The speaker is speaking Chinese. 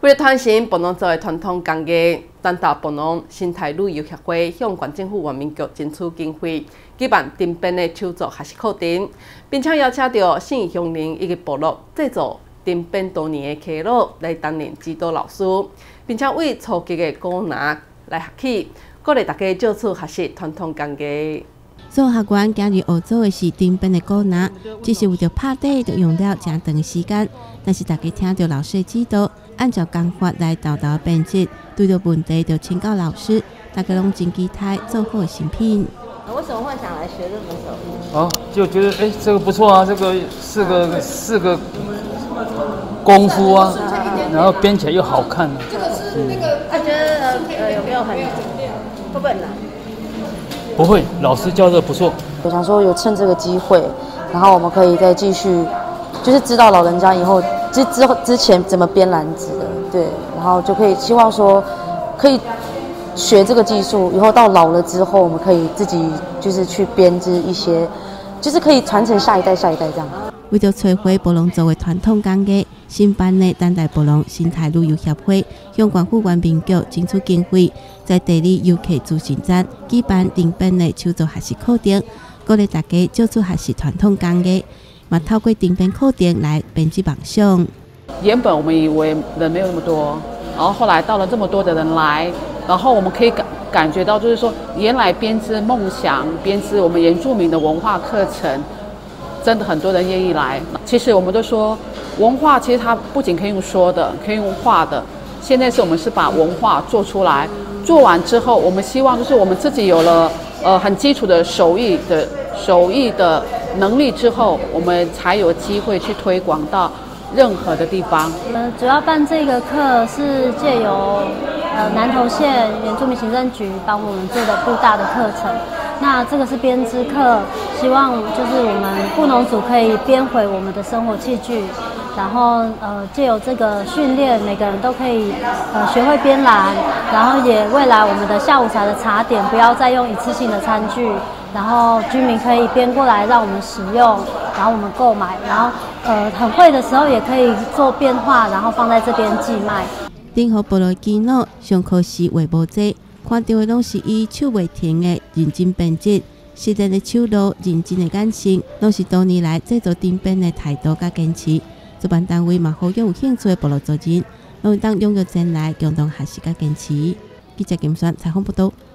为了传承布农族的传统工艺，丹道布农生态旅游协会向县政府原民局争取经费，举办丁边的手作学习课程，并且邀请到县乡邻以及部落制作丁边多年的溪路来担任指导老师，并且为初级的古拿来学起，鼓励大家借此学习传统工艺。 所有学员今日学做的是丁边的古拿，只是为着拍底，就用了真长的时间。但是大家听到老师的指导，按照工法来豆豆编辑，遇到问题就请教老师，大家拢真期待做好的成品。 为什么会想来学这门手艺？ 哦，就觉得这个不错啊，这个四个功夫啊，然后编起来又好看。 这个是那个，他觉得有没有很会不会很难？ 不会，老师教的不错。 我想说，有趁这个机会，然后我们可以再继续，就是知道老人家以后之前怎么编篮子的，对，然后就可以希望说，可以学这个技术，以后到老了之后，我们可以自己就是去编织一些，就是可以传承下一代这样。 为了摧毁布农族的传统工艺，新办的丹代布农生态旅游协会向县府原民局争取经费，在第2游客自信站举办丁边的手作学习课程，鼓励大家借此学习传统工艺，嘛透过丁边课程来编织梦想。 原本我们以为人没有那么多，然后后来到了这么多的人来，然后我们可以感觉到，就是说原来编织梦想、编织我们原住民的文化课程。真的很多人愿意来。其实我们都说，文化其实它不仅可以用说的，可以用画的。现在我们是把文化做出来，做完之后，我们希望就是我们自己有了很基础的手艺的能力之后，我们才有机会去推广到任何的地方。 主要办这个课是借由南投县原住民行政局帮我们做的布大的课程。那这个是编织课，希望就是我们布农族可以编回我们的生活器具，然后借由这个训练，每个人都可以学会编篮，然后也未来我们的下午茶的茶点不要再用一次性的餐具，然后居民可以编过来让我们使用，然后我们购买，然后很会的时候也可以做变化，然后放在这边寄卖。 任何部落技能上课时话无济。看到的拢是伊手袂停的认真编织，实在的手路、认真的眼神，拢是多年来制作丁边的态度甲坚持。主办单位嘛，呼吁有兴趣的部落族人，拢当踊跃前来共同学习甲坚持。记者金选采访报道。